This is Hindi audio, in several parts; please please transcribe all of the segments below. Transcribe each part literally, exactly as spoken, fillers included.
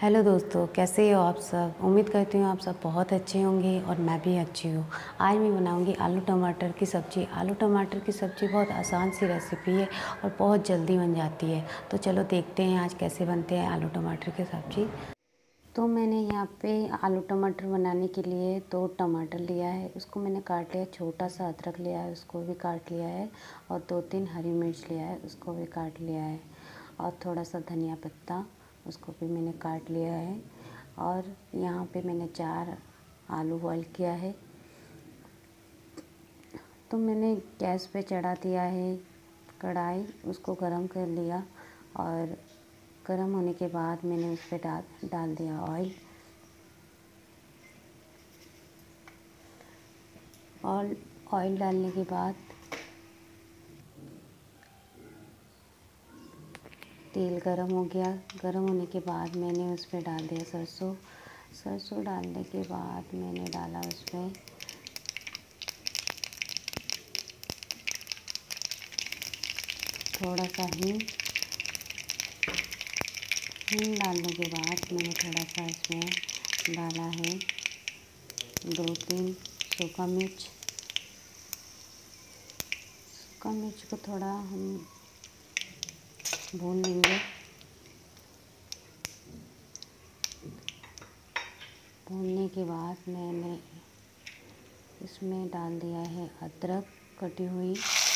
हेलो दोस्तों, कैसे हो आप सब। उम्मीद करती हूँ आप सब बहुत अच्छे होंगे और मैं भी अच्छी हूँ। आज मैं बनाऊँगी आलू टमाटर की सब्ज़ी। आलू टमाटर की सब्ज़ी बहुत आसान सी रेसिपी है और बहुत जल्दी बन जाती है। तो चलो देखते हैं आज कैसे बनते हैं आलू टमाटर की सब्ज़ी। तो मैंने यहाँ पे आलू टमाटर बनाने के लिए दो टमाटर लिया है, उसको मैंने काट लिया। छोटा सा अदरक लिया है, उसको भी काट लिया है। और दो तीन हरी मिर्च लिया है, उसको भी काट लिया है। और थोड़ा सा धनिया पत्ता, उसको भी मैंने काट लिया है। और यहाँ पे मैंने चार आलू बॉईल किया है। तो मैंने गैस पे चढ़ा दिया है कढ़ाई, उसको गरम कर लिया। और गरम होने के बाद मैंने उस पर डाल डाल दिया ऑयल। और ऑयल डालने के बाद तेल गरम हो गया। गरम होने के बाद मैंने उस पर डाल दिया सरसों। सरसों डालने के बाद मैंने डाला उसमें थोड़ा सा हींग। हींग डालने के बाद मैंने थोड़ा सा इसमें डाला है दो तीन सूखा मिर्च। सूखा मिर्च को थोड़ा हम भून लेंगे। भूनने के बाद मैंने इसमें डाल दिया है अदरक कटी हुई।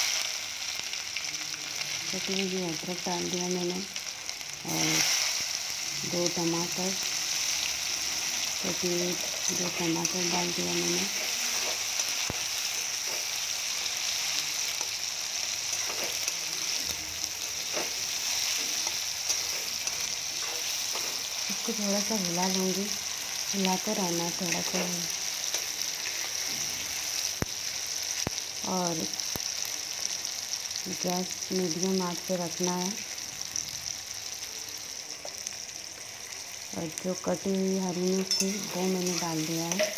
कटी हुई अदरक डाल दिया मैंने। और दो टमाटर, कटी हुई दो टमाटर डाल दिया मैंने। इसको थोड़ा सा हिला लूँगी, हिलाते रहना थोड़ा सा। और गैस मीडियम आंच पे रखना है। और जो कटी हुई हरी मिर्च थी वो मैंने डाल दिया है।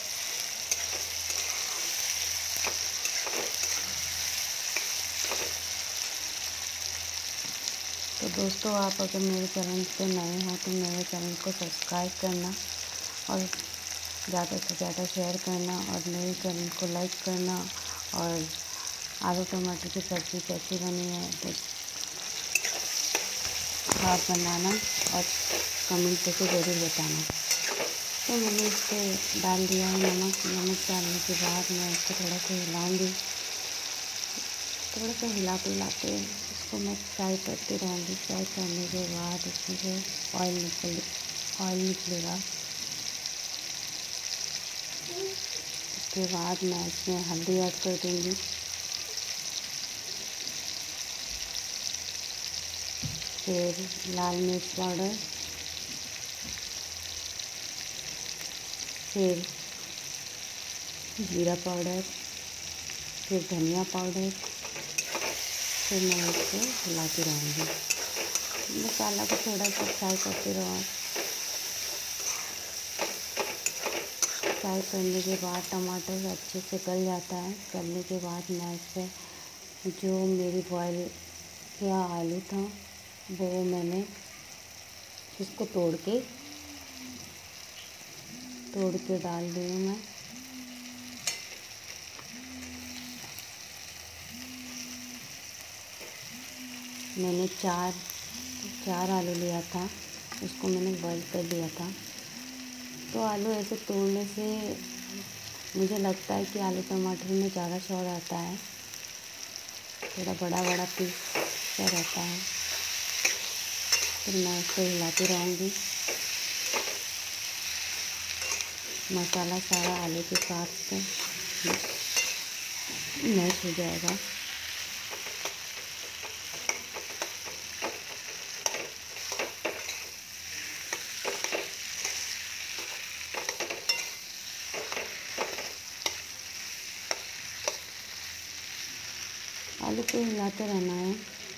तो दोस्तों, आप अगर मेरे चैनल पे नए हो तो मेरे चैनल को सब्सक्राइब करना और ज़्यादा से ज़्यादा शेयर करना और मेरे चैनल को लाइक करना। और आलू टमाटर की सब्ज़ी कैसी बनी है तो आप बनाना और कमेंट करके ज़रूर बताना। तो मैंने इस पर डाल दिया है नमक। नमक डालने के बाद मैं इसको थोड़ा सा हिलाऊंगी। थोड़ा सा हिलाते हिलाते इसको मैं फ्राई करती रहूँगी। फ्राई करने के बाद इसमें से ऑयल निकल ऑयल निकलेगा। उसके बाद मैं इसमें हल्दी ऐड कर दूँगी। फिर लाल मिर्च पाउडर, फिर जीरा पाउडर, फिर धनिया पाउडर। फिर मैं इसको हिलाती रहूँगी। मसाला को थोड़ा सा फ्राई करते रहो। फ्राई करने के बाद टमाटर अच्छे से गल जाता है। गलने के बाद मैं इस पर जो मेरी बॉयल किया आलू था वो मैंने इसको तोड़ के तोड़ के डाल दी हूँ मैं। मैंने चार चार आलू लिया था, उसको मैंने बॉईल कर लिया था। तो आलू ऐसे तोड़ने से मुझे लगता है कि आलू टमाटर में ज़्यादा स्वाद आता है। थोड़ा बड़ा बड़ा पीस सा रहता है। फिर मैं उसको हिलाती रहूँगी। मसाला सारा आलू के साथ मैश हो जाएगा। आलू को हिलाते रहना है।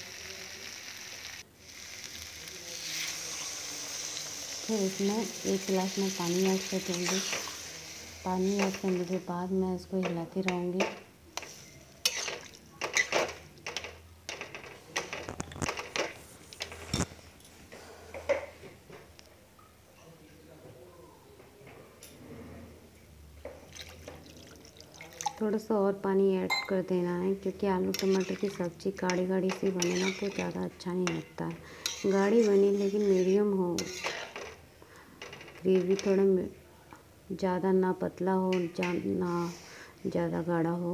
फिर इसमें एक गिलास में पानी ऐड कर दूँगी। पानी ऐड करने के बाद मैं इसको हिलाती रहूँगी। थोड़ा सा और पानी ऐड कर देना है, क्योंकि आलू टमाटर की सब्ज़ी गाढ़ी गाढ़ी सी बने ना तो ज़्यादा अच्छा नहीं लगता है। गाढ़ी बनी लेकिन मीडियम हो, ग्रेवी थोड़ा ज़्यादा ना पतला हो ना ज़्यादा गाढ़ा हो।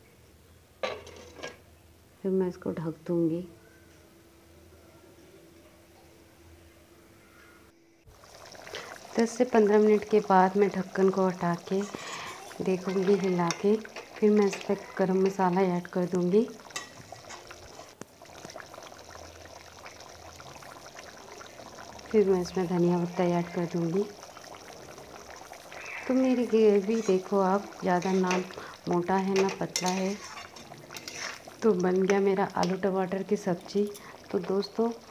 फिर मैं इसको ढक दूँगी। दस से पंद्रह मिनट के बाद मैं ढक्कन को हटा के देखूँगी हिला के। फिर मैं इस पर गरम मसाला ऐड कर दूँगी। फिर मैं इसमें धनिया पत्ता ऐड कर दूँगी। तो मेरी ग्रेवी देखो आप, ज़्यादा ना मोटा है ना पतला है। तो बन गया मेरा आलू टमाटर की सब्ज़ी। तो दोस्तों